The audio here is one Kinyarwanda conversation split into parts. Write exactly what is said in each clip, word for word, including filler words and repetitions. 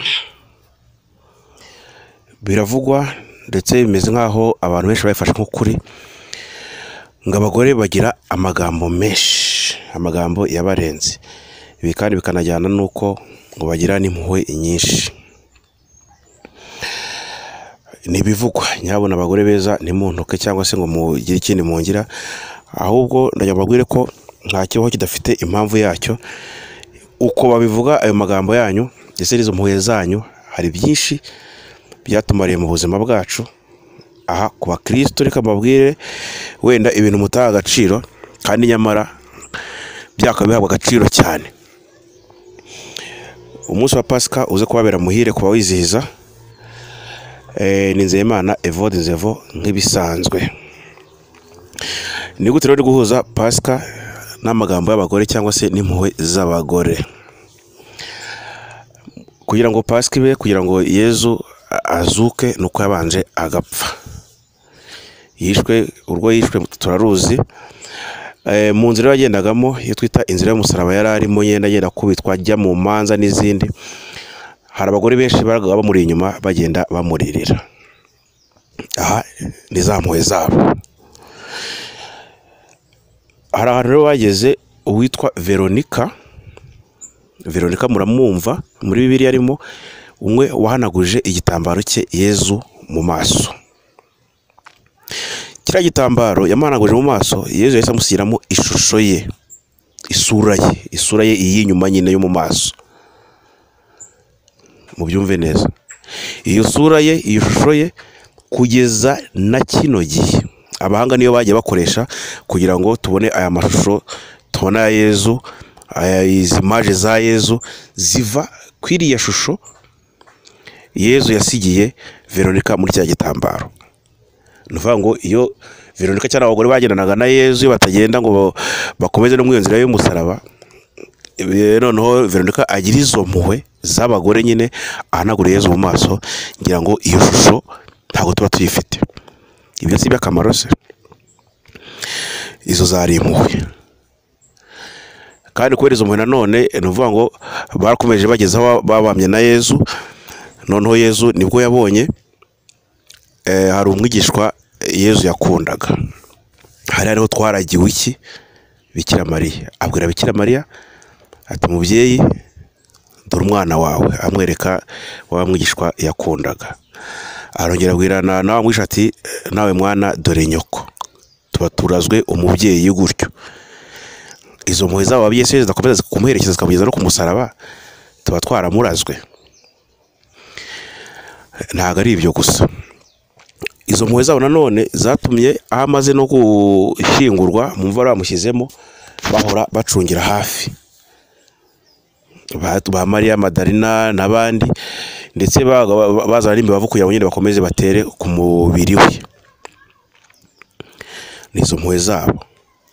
biravugwa ndetse bimeze nkaho abantu benshi bayifashe nk'ukuri ngo abagore bagira amagambo menshi, amagambo yabarenze. Ibi kandi bikanajyana nuko ngo bagira n'impuhwe nyinshi. Nibivugwa nyabona abagore beza ni muntuke cyangwa se ngo mugire ikindi mungira, ahubwo ndanyabagwire ko nta kibaho kidafite impamvu yacyo. Uko babivuga ayo magambo yanyu ndetse n'izo mpuhwe zanyu, hari byinshi byatumariye mu buzima bwacu. Aha ku bakristo reka mbabwire wenda ibintu mutaha agaciro kandi nyamara byakabihabwa agaciro cyane. Umunsi wa Pasika uze kubabera muhire kuba wizihiza. Eh, ni Nzeyimana Evode Nzevo nk'ibisanzwe. Ni gute rero guhuza Pasika n'amagambo y'abagore cyangwa se n'impuhwe z'abagore? Kugira ngo Pasika ibe, kugira ngo Yezu azuke, nuko yabanje agapfa. Yishwe, urwo yishwe turaruzi. Eh, mu nzira yagendagamo iyo twita inzira y'umusaraba yari arimo yenda agenda kubitwa ajya mu manza n'izindi. Hari abagore benshi baraga bamuri inyuma bagenda bamuririra. Aha ni za mpuhwe zabo. Hari ahantu rero bageze uwitwa Veronika. Veronika muramwumva muri Bibiliya arimo umwe wahanaguje igitambaro cye Yezu mu maso. Kira gitambaro yamanaguje mu maso, Yezu yahise amushyiramo ishusho ye, isura ye, isura ye iyinyuma nyine yo mu maso. Mubyumve neza. Iyo sura ye, iyo shusho ye kugeza na kino gihe abahanga niyo bagiye bakoresha kugira ngo tubone aya mashusho, tubona ya Yezu, aya izi image za Yezu ziva kwiriya shusho Yezu yasigiye Veronika muri cya gitambaro. Nuvuga ngo iyo Veronika cyane abagore bagendanaga na Yezu batagenda ngo bakomeze no mu nzira y'umusaraba, noneho Veronika agira izo mpuhwe z'abagore nyine ahanagura Yezu mu maso, ngira ngo iyo shusho ntago tuba tuyifite. Ibyo si by'akamaro se? Izo zari impuhwe. Kandi kubera izo mpuhwe nanone nuvuga ngo barakomeje bageza aho babamye na Yezu. Noneho Yezu nibwo yabonye eh, hari umwigishwa Yezu yakundaga. Hari ariho twaragiwe iki? Bikira Mariya. Abwira Bikira Mariya ati mubyeyi dore umwana wawe, amwereka wa mwigishwa yakundaga. Arongera abwirana nawe mwisha ati nawe mwana dore nyoko. Tuba turazwe umubyeyi gutyo. Izo mpuhwe zabo ababyeyi se zidakomeza kumuherekeza zikamugeza no ku musaraba, tuba twaramurazwe. Ntago ari ibyo gusa. Izo mpuhwe zabo nanone zatumye amaze no gushyingurwa mu mva bamushyizemo bahora bacungira hafi. Ba Maria Madalina n'abandi ndetse bazana n'imibavu kugira ngo nyine bakomeze batere ku mubiri we. Nizo mpuhwe zabo.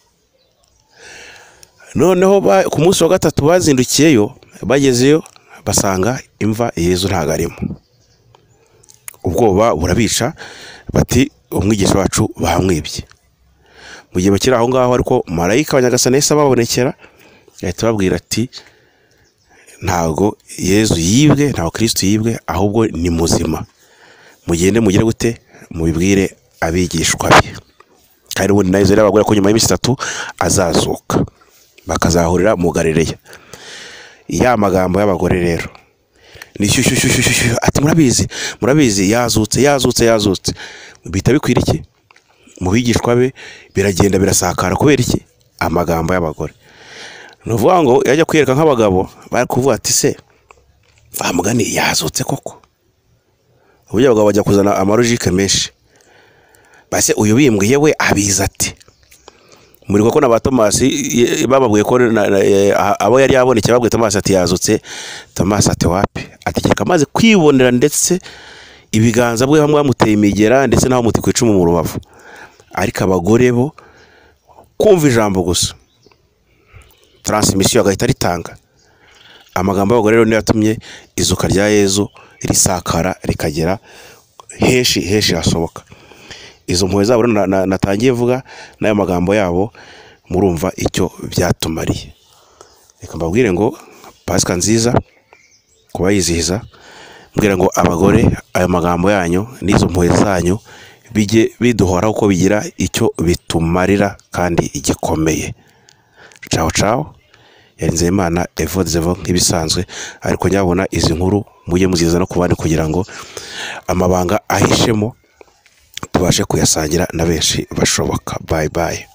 Noneho ku munsi wa gatatu bazindukiyeyo, bagezeyo basanga imva Yezu ntago arimo. Ubwoba burabica bati umwigisha wacu bamwibye. Mu gihe bakira aho ngaho ariko marayika wa Nyagasani yahise ababonekera, yahita babwira ati ntago Yezu yibwe, ntago Kristo yibwe, ahubwo ni muzima. Mugende mugire gute mubibwire abigishwa be. Kandi ubundi nayo zera abagore ko nyuma y'iminsi itatu azazuka bakazahurira mu Galileya. Ya magambo y'abagore rero ni shyushyushyushyushu ati murabizi murabizi yazutse yazutse yazutse. Bita bikwira iki? Mu bigishwa be biragenda birasakara kubera iki? Amagambo y'abagore. Nuvuga ngo yajya kwireka nk'abagabo bari kuvuga ati se bamugani yazutse koko. Uburyo abagabo bajya kuzana amarojike menshi. Base uyu bimbwiye we abiza ati muri ko na ba Tomasi bababwiye ko abo yari yaboneke babwiye Tomasi ati yazutse. Tomasi ati wapi? Ategeka maze kwibonera ndetse ibiganza bwe hamwe bamuteye imigera ndetse naho muti kwicumu mu rubavu. Ariko abagore bo kumva ijambo gusa transmission agahita ritanga. Amagambo y'abagore rero niyo yatumye izuka rya Yezu risakara rikagera henshi henshi hasoboka. Izo mpuhwe zabo natangiye vuga nayo magambo yabo murumva icyo byatumariye. Reka mbabwire ngo Pasika nziza kuba yizihiza mbwira ngo abagore ayo magambo yanyu n'izo mpuhwe zanyu bijye biduhoraho uko bigira icyo bitumarira kandi igikomeye. Ciao ciao. Yarinze Imana evodezevo nk'ibisanzwe, ariko nyabona izi nkuru mujye muziza no kubandi kugira ngo amabanga ahishemo tubashe kuyasangira na benshi bashoboka. Bye bye.